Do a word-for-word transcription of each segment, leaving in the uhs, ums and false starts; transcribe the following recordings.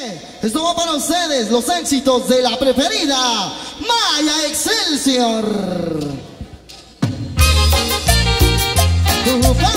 Esto va para ustedes, los éxitos de la preferida Maya Excelsior. ¡Upa!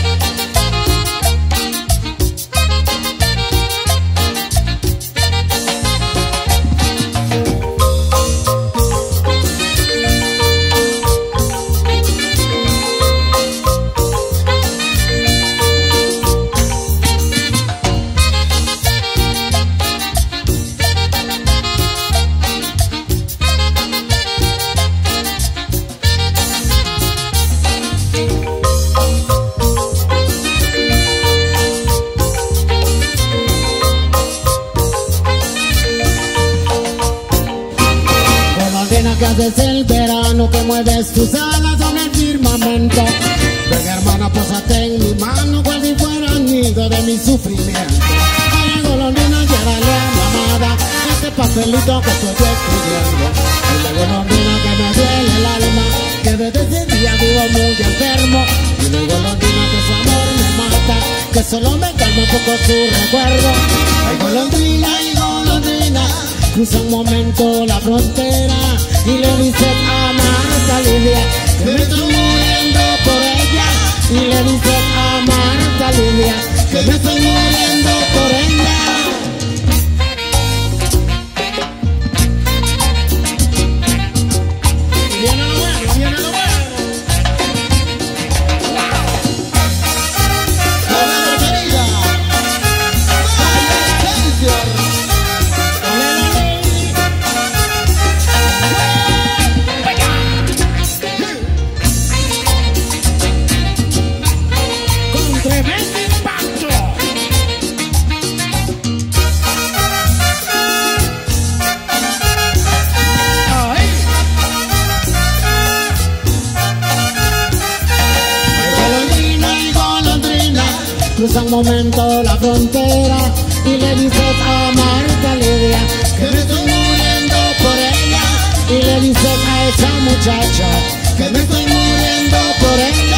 Que haces el verano, que mueves tus alas en el firmamento. Ven, hermana, pósate en mi mano, cual si fuera nido de mi sufrimiento. Ay, golondrina, llévale a mi amada este papelito que estoy escribiendo. El de golondrina que me duele el alma, que desde ese día vivo muy enfermo. Y de golondrina que su amor me mata, que solo me calma un poco su recuerdo. Ay, golondrina, ay, golondrina, cruza un momento la frontera y le dices a Marta Lidia que me estoy muriendo por ella. Y le dices a Marta Lidia que me estoy muriendo por ella. Y viene lo bueno, viene lo bueno. Con la preferida Maya Excelsior. Cruza un momento la frontera y le dices a Marta Lidia que me estoy muriendo por ella. Y le dices a esa muchacha que me estoy muriendo por ella.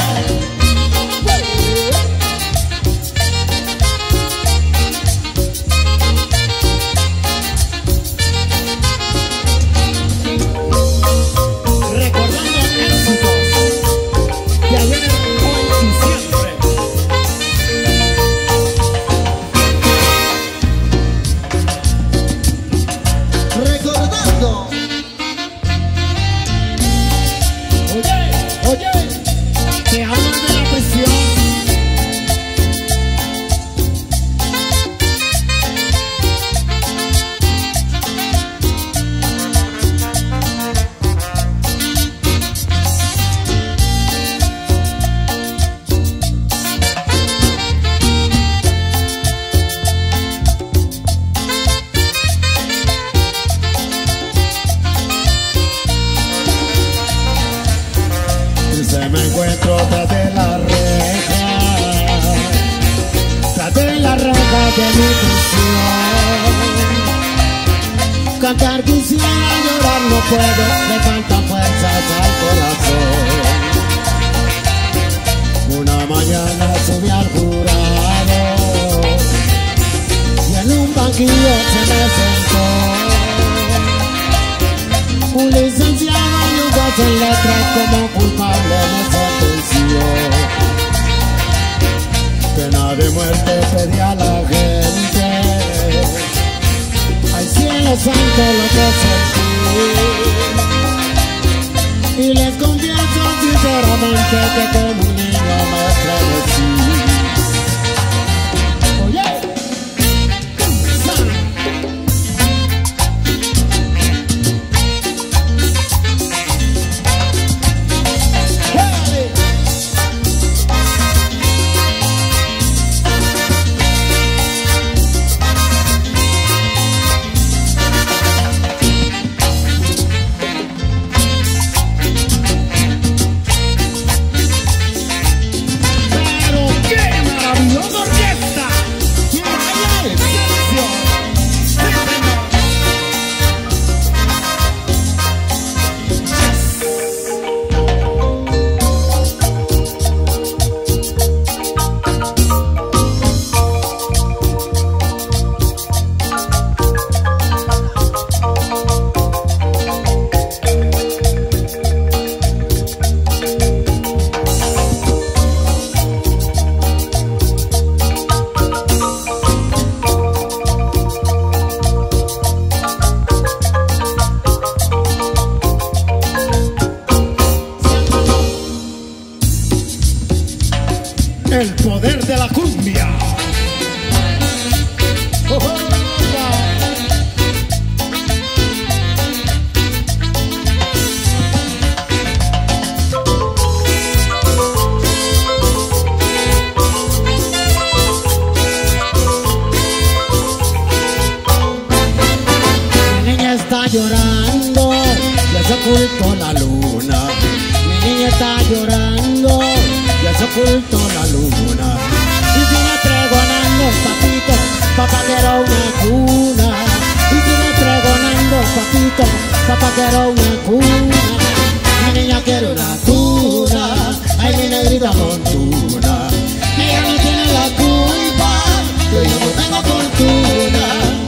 Me encuentro tras de la reja, tras de la reja de mi prisión. Cantar quisiera, llorar no puedo, me faltan fuerzas al corazón. Una mañana subí al jurado y en un banquillo se me sentó un licenciado y un juez en letras como culpable me sentenció. Pena de muerte pedí a la gente, al cielo santo lo que sentí. Y les confieso sinceramente que como un niño me estremecí. El poder de la cumbia. Oh, oh, oh. Está llorando, ya se ocultó la luna. Mi niña está llorando, ya se ocultó la luna. Y sigue pregonando, papito, papá quiero una cuna. Y sigue pregonando, papito, papá quiero una cuna. Mi niña quiere una cuna, ay mi negrita fortuna. Ella no tiene la culpa, que yo no tengo fortuna.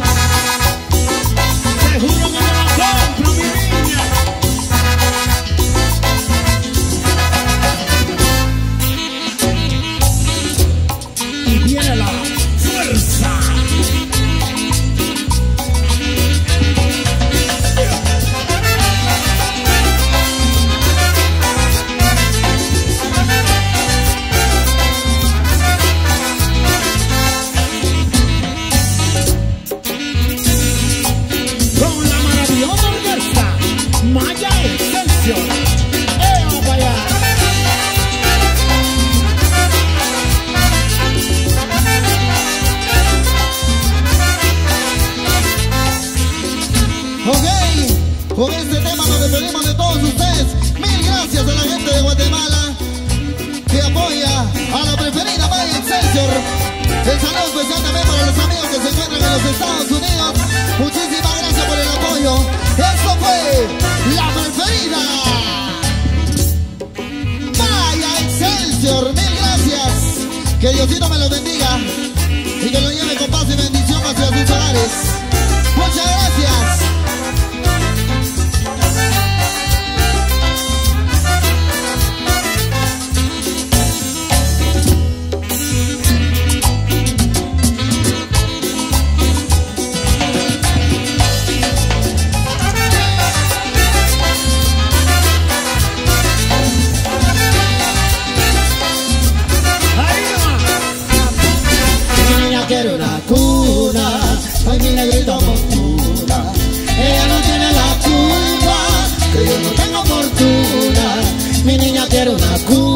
Con este tema nos despedimos de todos ustedes. Mil gracias a la gente de Guatemala que apoya a la preferida Maya Excelsior. El saludo especial también para los amigos que se encuentran en los Estados Unidos. Muchísimas gracias por el apoyo. Esto fue la preferida Maya Excelsior. Mil gracias. Que Diosito me los bendiga y que lo lleve con paz y bendición hacia sus hogares. Muchas gracias. Quiero una cuna, ay mi negrito fortuna. Ella no tiene la culpa, que yo no tengo fortuna. Mi niña quiere una cuna.